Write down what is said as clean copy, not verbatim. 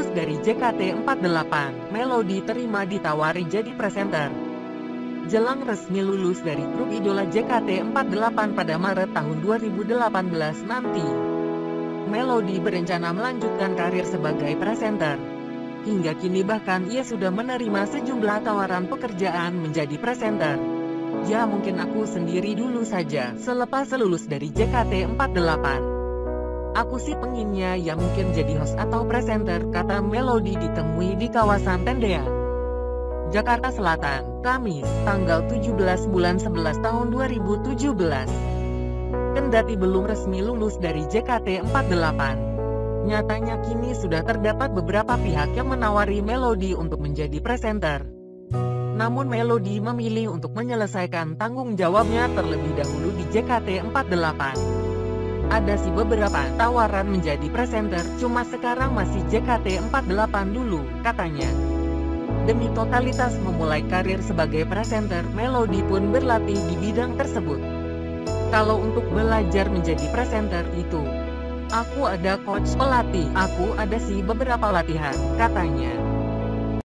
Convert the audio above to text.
dari JKT48, Melody terima ditawari jadi presenter. Jelang resmi lulus dari grup idola JKT48 pada Maret tahun 2018 nanti, Melody berencana melanjutkan karir sebagai presenter. Hingga kini bahkan ia sudah menerima sejumlah tawaran pekerjaan menjadi presenter. Ya mungkin aku sendiri dulu saja selepas lulus dari JKT48. Aku sih pengennya ya mungkin jadi host atau presenter, kata Melody ditemui di kawasan Tendean, Jakarta Selatan, Kamis, tanggal 17 bulan 11 tahun 2017. Kendati belum resmi lulus dari JKT48, nyatanya kini sudah terdapat beberapa pihak yang menawari Melody untuk menjadi presenter. Namun Melody memilih untuk menyelesaikan tanggung jawabnya terlebih dahulu di JKT48. Ada sih beberapa tawaran menjadi presenter, cuma sekarang masih JKT48 dulu, katanya. Demi totalitas memulai karir sebagai presenter, Melody pun berlatih di bidang tersebut. Kalau untuk belajar menjadi presenter itu, aku ada coach pelatih, aku ada sih beberapa latihan, katanya.